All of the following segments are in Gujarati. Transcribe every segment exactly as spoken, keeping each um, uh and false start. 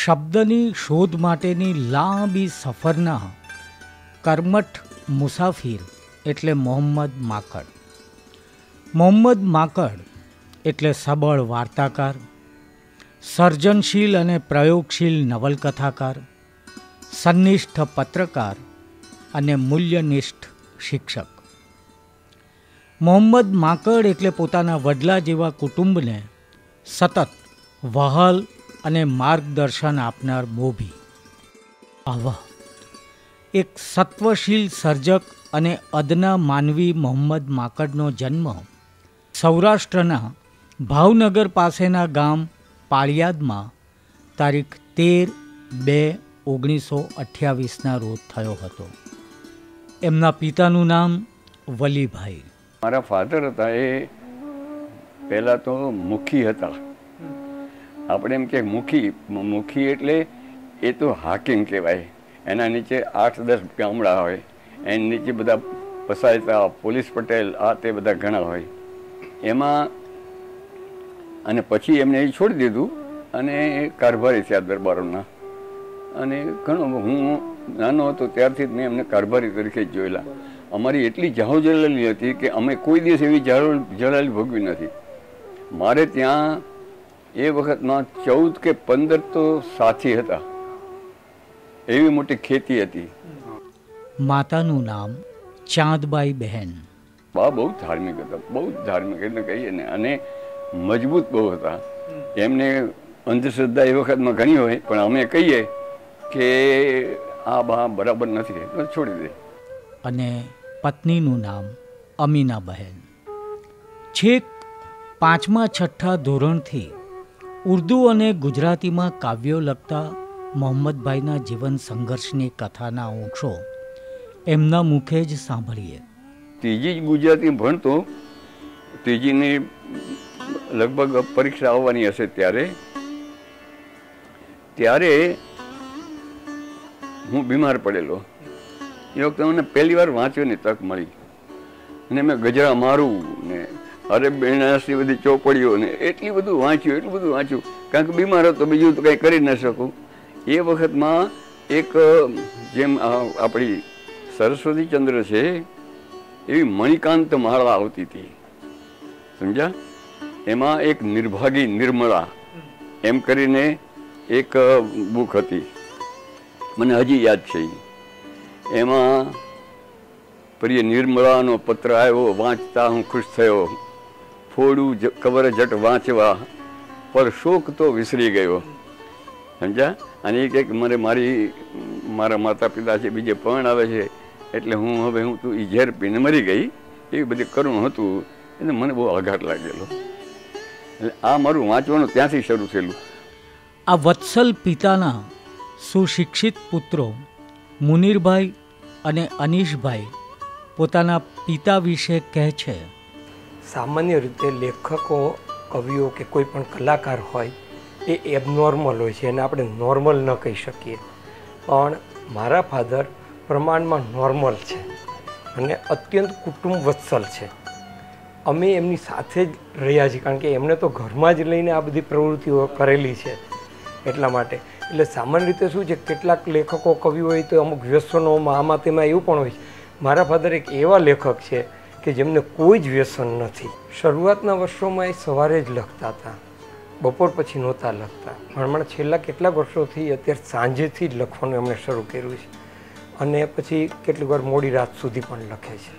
શબ્દની શોધ માટેની લાંબી સફરના કર્મઠ મુસાફિર એટલે મોહમ્મદ માકડ. મોહમ્મદ માકડ એટલે સબળ વાર્તાકાર, સર્જનશીલ અને પ્રયોગશીલ નવલકથાકાર, સન્નિષ્ઠ પત્રકાર અને મૂલ્યનિષ્ઠ શિક્ષક. મોહમ્મદ માકડ એટલે પોતાના વડલા જેવા કુટુંબને સતત વહાલ અને માર્ગદર્શન આપનાર મોભી. આવા એક સત્વશીલ સર્જક અને અદના માનવી મોહમ્મદ માકડનો જન્મ સૌરાષ્ટ્રના ભાવનગર પાસેના ગામ પાળિયાદમાં તારીખ તેર બે ઓગણીસો અઠ્યાવીસના રોજ થયો હતો. એમના પિતાનું નામ વલીભાઈ. મારા ફાધર હતા એ પહેલાં તો મુખી હતા. આપણે એમ કે મુખી મુખી એટલે એ તો હાકીમ કહેવાય. એના નીચે આઠ દસ ગામડા હોય, એની નીચે બધા પસાયતા, પોલીસ પટેલ, આ તે બધા ઘણા હોય એમાં. અને પછી એમને એ છોડી દીધું અને કારભારી થયા દરબારોના. અને ઘણું હું નાનો હતો ત્યારથી જ મેં એમને કારભારી તરીકે જ જોયેલા. અમારી એટલી જાહો જલાલી હતી કે અમે કોઈ દિવસ એવી જલાલી ભોગવી નથી. મારે ત્યાં એ વખતમાં ચૌદ કે પંદર તો સાથી હતા. એવી મોટી ખેતી હતી. માતાનું નામ ચાંદબાઈ બહેન. બા બહુ ધાર્મિક હતા, બહુ ધાર્મિક એટલે કહીએ ને, અને મજબૂત બહુ હતા. એમને અંધશ્રદ્ધા એ વખતમાં ઘણી હોય, પણ અમે કહીએ કે આ બા બરાબર નથી તો છોડી દે. અને પત્નીનું નામ અમીના બહેન. છેક પાંચમા છઠ્ઠા ધોરણથી ઉર્દુ અને ગુજરાતીમાં કાવ્યો લખતા મોહમ્મદભાઈના જીવન સંઘર્ષની કથાના અંશો એમના મુખે જ સાંભળીએ. ત્રીજી જ ગુજરાતી ભણતો, ત્રીજીની લગભગ પરીક્ષા આવવાની હશે ત્યારે ત્યારે હું બીમાર પડેલો. એ વખતે મને પહેલી વાર વાંચવાની તક મળી અને મેં ગજરા મારું ને અરે બેનાસની બધી ચોપડીઓ ને એટલી બધું વાંચ્યું, એટલું બધું વાંચ્યું, કારણ કે બીમાર હતો, બીજું તો કંઈ કરી ન શકું. એ વખતમાં એક જેમ આપણી સરસ્વતી ચંદ્ર છે એવી મણિકાંત માળા આવતી હતી, સમજ્યા? એમાં એક નિર્ભાગી નિર્મળા એમ કરીને એક બુક હતી, મને હજી યાદ છે. એમાં પ્રિય નિર્મળાનો પત્ર આવ્યો, વાંચતા હું ખુશ થયો, ફોડું કવર જટ વાંચવા પર શોક તો વિસરી ગયો, સમજ્યા? અને એ કંઈક મને મારી મારા માતા પિતા છે બીજે પણ આવે છે એટલે હું હવે હું તું એ ઝેર પીને મરી ગઈ, એવી બધી કરુણ હતું. એને મને બહુ આઘાત લાગેલો. એટલે આ મારું વાંચવાનું ત્યાંથી શરૂ થયેલું. આ વત્સલ પિતાના સુશિક્ષિત પુત્રો મુનીરભાઈ અને અનીશભાઈ પોતાના પિતા વિશે કહે છે. સામાન્ય રીતે લેખકો, કવિઓ કે કોઈ પણ કલાકાર હોય એ એબનોર્મલ હોય છે, એને આપણે નોર્મલ ન કહી શકીએ. પણ મારા ફાધર પ્રમાણમાં નોર્મલ છે અને અત્યંત કુટુંબ વત્સલ છે. અમે એમની સાથે જ રહ્યા છીએ, કારણ કે એમને તો ઘરમાં જ લઈને આ બધી પ્રવૃત્તિઓ કરેલી છે એટલા માટે. એટલે સામાન્ય રીતે શું છે, કેટલાક લેખકો, કવિઓ હોય તો અમુક વ્યસનોમાં આમાં તેમાં એવું પણ હોય છે. મારા ફાધર એક એવા લેખક છે કે જેમને કોઈ જ વ્યસન નથી. શરૂઆતના વર્ષોમાં એ સવારે જ લખતા હતા, બપોર પછી નહોતા લખતા. હમણાં છેલ્લા કેટલાક વર્ષોથી અત્યારે સાંજેથી જ લખવાનું એમણે શરૂ કર્યું છે અને પછી કેટલીક વાર મોડી રાત સુધી પણ લખે છે.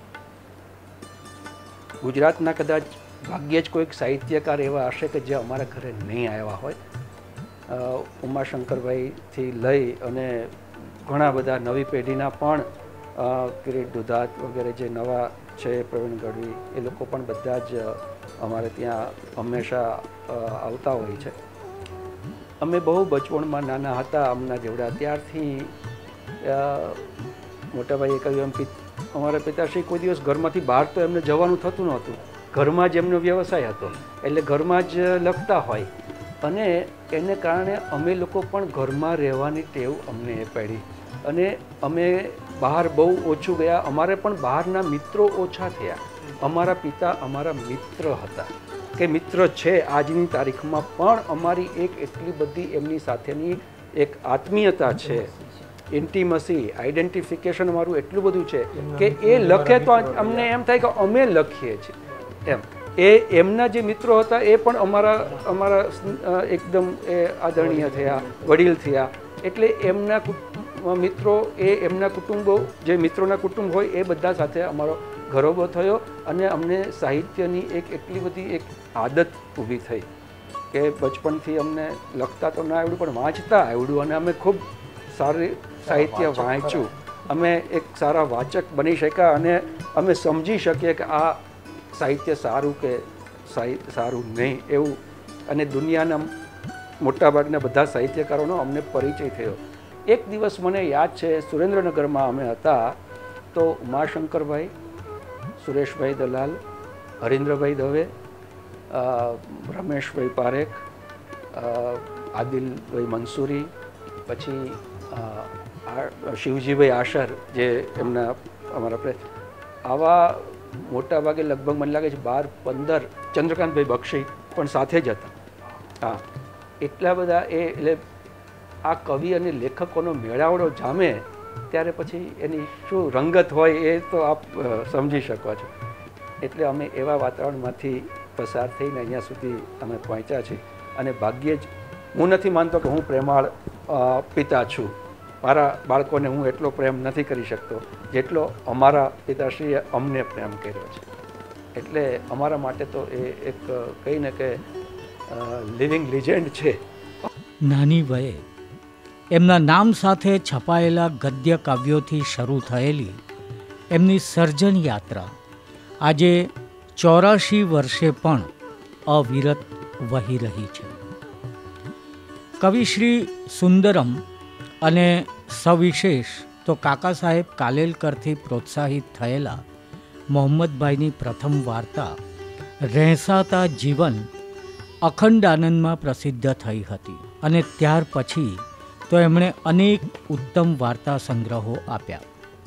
ગુજરાતના કદાચ ભાગ્યે જ કોઈક સાહિત્યકાર એવા હશે કે જે અમારા ઘરે નહીં આવ્યા હોય. ઉમાશંકરભાઈથી લઈ અને ઘણા બધા નવી પેઢીના પણ કિરીટ દુધાત વગેરે જે નવા છે, પ્રવીણ ગઢવી, એ લોકો પણ બધા જ અમારે ત્યાં હંમેશા આવતા હોય છે. અમે બહુ બચપણમાં નાના હતા, અમના જેવડા, ત્યારથી મોટાભાઈએ કહ્યું એમ અમારા પિતાશ્રી કોઈ દિવસ ઘરમાંથી બહાર તો એમને જવાનું થતું નહોતું. ઘરમાં જ એમનો વ્યવસાય હતો એટલે ઘરમાં જ લખતા હોય અને એને કારણે અમે લોકો પણ ઘરમાં રહેવાની ટેવ અમને એ પડી અને અમે બહાર બહુ ઓછું ગયા. અમારે પણ બહારના મિત્રો ઓછા થયા. અમારા પિતા અમારા મિત્ર હતા કે મિત્ર છે આજની તારીખમાં પણ અમારી એક એટલી બધી એમની સાથેની એક આત્મીયતા છે, ઇન્ટિમસી, આઈડેન્ટિફિકેશન અમારું એટલું બધું છે કે એ લખે તો અમને એમ થાય કે અમે લખીએ છીએ એમ. એ એમના જે મિત્રો હતા એ પણ અમારા અમારા એકદમ એ આદરણીય થયા, વડીલ થયા. એટલે એમના મિત્રો એ એમના કુટુંબો, જે મિત્રોના કુટુંબ હોય એ બધા સાથે અમારો ઘરોબો થયો અને અમને સાહિત્યની એક એટલી બધી એક આદત ઊભી થઈ કે બચપણથી અમને લખતા તો ના આવડ્યું પણ વાંચતા આવડ્યું અને અમે ખૂબ સારી સાહિત્ય વાંચ્યું. અમે એક સારા વાચક બની શક્યા અને અમે સમજી શકીએ કે આ સાહિત્ય સારું કે સારું નહીં એવું. અને દુનિયાના મોટાભાગના બધા સાહિત્યકારોનો અમને પરિચય થયો. એક દિવસ મને યાદ છે, સુરેન્દ્રનગરમાં અમે હતા તો ઉમાશંકરભાઈ, સુરેશભાઈ દલાલ, હરીન્દ્રભાઈ દવે, રમેશભાઈ પારેખ, આદિલભાઈ મંસૂરી, પછી શિવજીભાઈ આશર જે એમના અમારા આવા મોટા ભાગે લગભગ મને લાગે છે બાર પંદર, ચંદ્રકાંતભાઈ બક્ષી પણ સાથે જ હતા. હા, એટલા બધા એ એટલે આ કવિ અને લેખકોનો મેળાવડો જામે ત્યારે પછી એની શું રંગત હોય એ તો આપ સમજી શકો છો. એટલે અમે એવા વાતાવરણમાંથી પસાર થઈને અહીંયા સુધી અમે પહોંચ્યા છીએ. અને ભાગ્યે જ હું નથી માનતો કે હું પ્રેમાળ પિતા છું. મારા બાળકોને હું એટલો પ્રેમ નથી કરી શકતો જેટલો અમારા પિતાશ્રીએ અમને પ્રેમ કર્યો છે. એટલે અમારા માટે તો એ એક કહીને કે લિવિંગ લિજેન્ડ છે. નાની વયે એમના નામ સાથે છપાયેલા ગદ્ય કાવ્યોથી શરૂ થયેલી એમની સર્જન યાત્રા આજે ચોરાશી વર્ષે પણ અવિરત વહી રહી છે. કવિશ્રી સુંદરમ અને સવિશેષ તો કાકા સાહેબ કાલેલકરથી પ્રોત્સાહિત થયેલા મોહમ્મદભાઈની પ્રથમ વાર્તા રહેસાતા જીવન અખંડ આનંદમાં પ્રસિદ્ધ થઈ હતી અને ત્યાર પછી તો એમણે અનેક ઉત્તમ વાર્તા સંગ્રહો આપ્યા.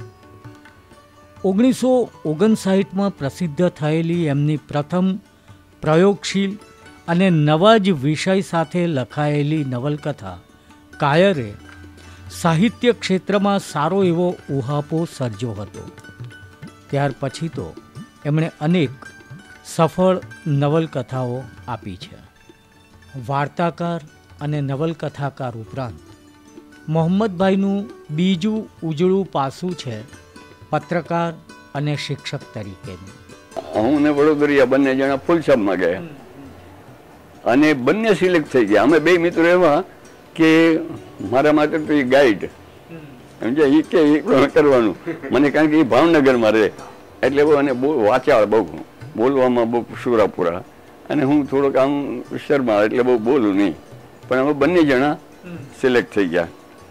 ઓગણીસો ઓગણસાઠમાં પ્રસિદ્ધ થયેલી એમની પ્રથમ પ્રયોગશીલ અને નવા જ વિષય સાથે લખાયેલી નવલકથા કાયરે સાહિત્ય ક્ષેત્રમાં સારો એવો ઉહાપો સર્જ્યો હતો. ત્યાર પછી તો એમણે અનેક સફળ નવલકથાઓ આપી છે. વાર્તાકાર અને નવલકથાકાર ઉપરાંત મોહમ્મદભાઈનું બીજું ઉજળું પાસું છે પત્રકાર અને શિક્ષક તરીકેનું. હું ને વડોદરિયા બંને જણા ફૂલછાપમાં ગયા અને બંને સિલેક્ટ થઈ ગયા. અમે બે મિત્રો એવા કે મારા માટે તો એ ગાઈડ સમજે એ કે એ કરવાનું મને, કારણ કે એ ભાવનગરમાં રહે એટલે બહુ અને બહુ વાચાળ, બહુ બોલવામાં બહુ સુરાપુરા અને હું થોડોક આમ શર્મા એટલે બહુ બોલું નહીં. પણ અમે બંને જણા સિલેક્ટ થઈ ગયા.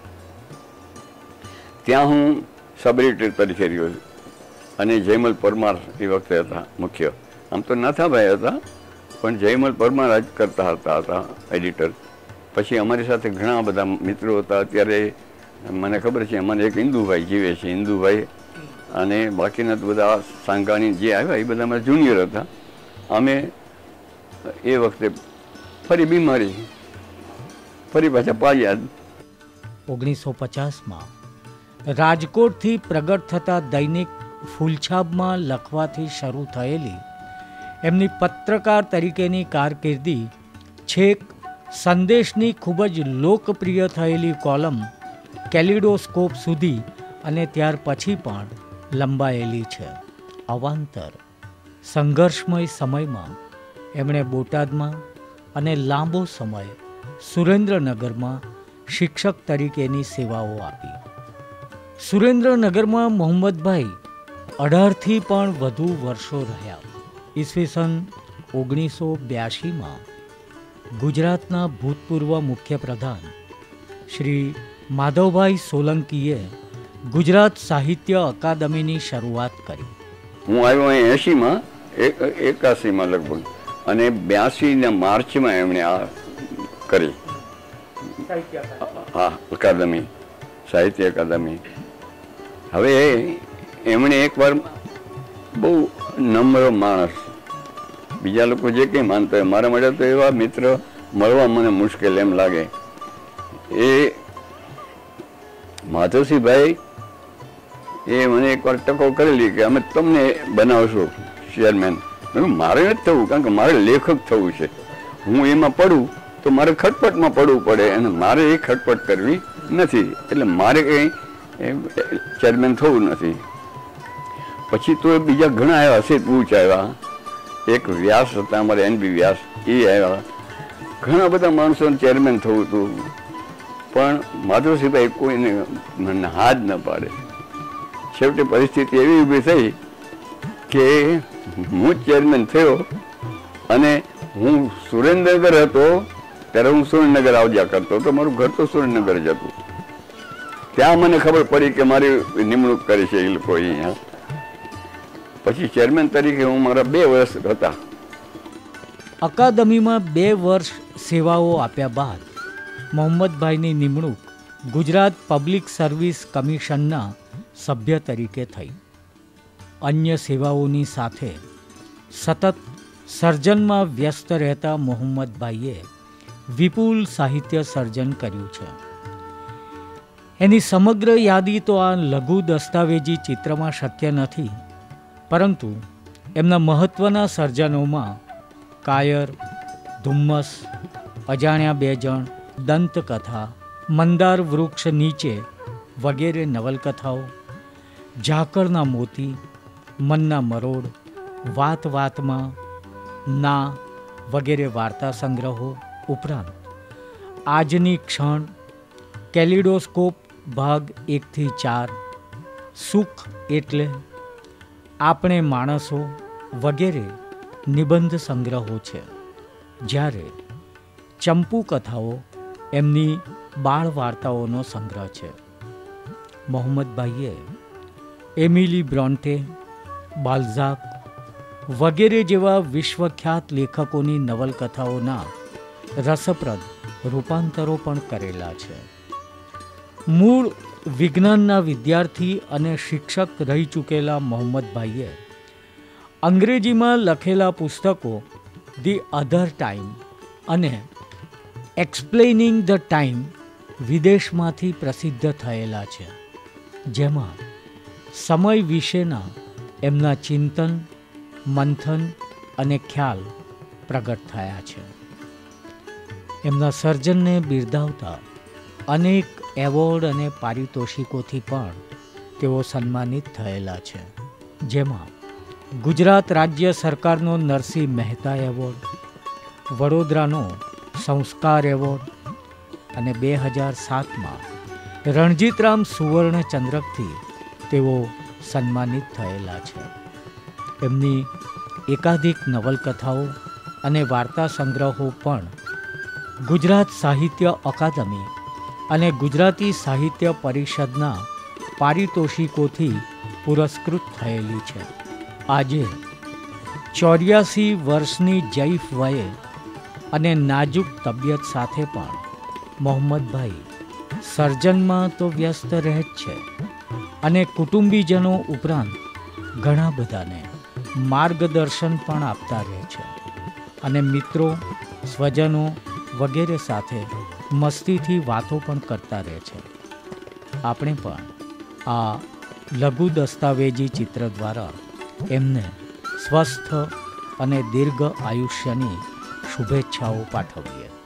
ત્યાં હું સબ એડિટર તરીકે રહ્યો અને જયમલ પરમાર એ વખતે હતા મુખ્ય. આમ તો નાથાભાઈ હતા પણ જયમલ પરમાર જ કરતા હતા હતા એડિટર. પછી અમારી સાથે ઘણા બધા મિત્રો હતા. અત્યારે મને ખબર છે અમારે એક ઇન્દુભાઈ જીવે છે, ઇન્દુભાઈ, અને બાકીના તો બધા સાંગાણી જે આવ્યા એ બધા અમારા જુનિયર હતા. અમે એ વખતે ફરી બીમારી ફરી પાછા પાયા. ઓગણીસો પચાસમાં રાજકોટથી પ્રગટ થતા દૈનિક ફૂલછાપમાં લખવાથી શરૂ થયેલી એમની પત્રકાર તરીકેની કારકિર્દી છેક સંદેશની ખૂબ જ લોકપ્રિય થયેલી કોલમ કેલિડોસ્કોપ સુધી અને ત્યાર પછી પણ લંબાયેલી છે. અવાંતર સંઘર્ષમય સમયમાં એમણે બોટાદમાં અને લાંબો સમય સુરેન્દ્રનગરમાં શિક્ષક તરીકેની સેવાઓ આપી. સુરેન્દ્રનગરમાં મોહમ્મદભાઈ અઢારથી પણ વધુ વર્ષો રહ્યા. ઈસવીસન ઓગણીસો બ્યાસીમાં ગુજરાતના ભૂતપૂર્વ મુખ્યપ્રધાન શ્રી માધવભાઈ સોલંકીએ ગુજરાત સાહિત્ય અકાદમીની શરૂઆત કરી. હું આવ્યો અહીં એંશીમાં, એકાસીમાં લગભગ, અને બ્યાસીના માર્ચમાં એમણે આ કરી. હા, અકાદમી, સાહિત્ય અકાદમી. હવે એમણે એકવાર બહુ નમ્ર માણસ, બીજા લોકો જે કંઈ માનતા હોય, મારા માટે તો એવા મિત્ર મળવા મને મુશ્કેલ એમ લાગે. એ માધવસિંહભાઈ એ મને એકવાર ટકો કરેલી કે અમે તમને બનાવશો ચેરમેન. મારે નથી થવું, કારણ કે મારે લેખક થવું છે. હું એમાં પડું તો મારે ખટપટમાં પડવું પડે અને મારે એ ખટપટ કરવી નથી, એટલે મારે કંઈ ચેરમેન થવું નથી. પછી તો બીજા ઘણા આવ્યા, હશે પૂછ આવ્યા, એક વ્યાસ હતા અમારે એન બી વ્યાસ, એ આવ્યા. ઘણા બધા માણસોને ચેરમેન થવું હતું, પણ માધવસિંહભાઈ કોઈને મને હાથ ન પાડે. છેવટે પરિસ્થિતિ એવી ઊભી થઈ કે હું જ ચેરમેન થયો અને હું સુરેન્દ્રનગર હતો ત્યારે હું સુરેન્દ્રનગર આવજા કરતો હતો. મારું ઘર તો સુરેન્દ્રનગર જ હતું. ત્યાં મને ખબર પડી કે મારી નિમણૂક કરી છે એ લોકો અહીંયા. પછી ચેરમેન તરીકે હું મારા બે વર્ષ હતા. અકાદમીમાં બે વર્ષ સેવાઓ આપ્યા બાદ મોહમ્મદભાઈની નિમણૂક ગુજરાત પબ્લિક સર્વિસ કમિશનના સભ્ય તરીકે થઈ. અન્ય સેવાઓની સાથે સતત સર્જનમાં વ્યસ્ત રહેતા મોહમ્મદભાઈએ વિપુલ સાહિત્ય સર્જન કર્યું છે. એની સમગ્ર યાદી તો આ લઘુ દસ્તાવેજી ચિત્રમાં શક્ય નથી, પરંતુ એમના મહત્ત્વના સર્જનોમાં કાયર, ધુમ્મસ, અજાણ્યા બે જણ, દંતકથા, મંદાર વૃક્ષ નીચે વગેરે નવલકથાઓ, ઝાકળના મોતી, મનના મરોડ, વાત વાતમાં, ના વગેરે વાર્તા સંગ્રહો ઉપરાંત આજની ક્ષણ, કેલિડોસ્કોપ ભાગ એકથી ચાર, સુખ એટલે, આપણે માણસો વગેરે નિબંધ સંગ્રહો છે. જ્યારે ચંપુ કથાઓ એમની બાળ વાર્તાઓનો સંગ્રહ છે. મોહમ્મદભાઈએ એમિલી બ્રોન્ટે, બાલ્ઝાક વગેરે જેવા વિશ્વખ્યાત લેખકોની નવલકથાઓના રસપ્રદ રૂપાંતરો પણ કરેલા છે. મૂળ વિજ્ઞાનના વિદ્યાર્થી અને શિક્ષક રહી ચૂકેલા મોહમ્મદભાઈએ અંગ્રેજીમાં લખેલા પુસ્તકો ધી અધર ટાઈમ અને એક્સપ્લેનિંગ ધ ટાઈમ વિદેશમાંથી પ્રસિદ્ધ થયેલા છે, જેમાં સમય વિશેના એમના ચિંતન, મંથન અને ખ્યાલ પ્રગટ થયા છે. એમના સર્જનને બિરદાવતા અનેક એવોર્ડ અને પારિતોષિકોથી પણ તેઓ સન્માનિત થયેલા છે, જેમાં ગુજરાત રાજ્ય સરકારનો નરસિંહ મહેતા એવોર્ડ, વડોદરાનો સંસ્કાર એવોર્ડ અને બે હજાર સાતમાં રણજીતરામ સુવર્ણ ચંદ્રકથી તેઓ સન્માનિત થયેલા છે. એમની એકાધિક નવલકથાઓ અને વાર્તા સંગ્રહો પણ ગુજરાત સાહિત્ય અકાદમી અને ગુજરાતી સાહિત્ય પરિષદના પારિતોષિકોથી પુરસ્કૃત થયેલી છે. આજે ચોર્યાસી વર્ષની જૈફ વયે અને નાજુક તબિયત સાથે પણ મોહમ્મદભાઈ સર્જનમાં તો વ્યસ્ત રહે જ છે અને કુટુંબીજનો ઉપરાંત ઘણા બધાને માર્ગદર્શન પણ આપતા રહે છે અને મિત્રો, સ્વજનો વગેરે સાથે મસ્તીથી વાતો પણ કરતા રહે છે. આપણે પણ આ લઘુ દસ્તાવેજી ચિત્ર દ્વારા એમને સ્વસ્થ અને દીર્ઘ આયુષ્યની શુભેચ્છાઓ પાઠવીએ.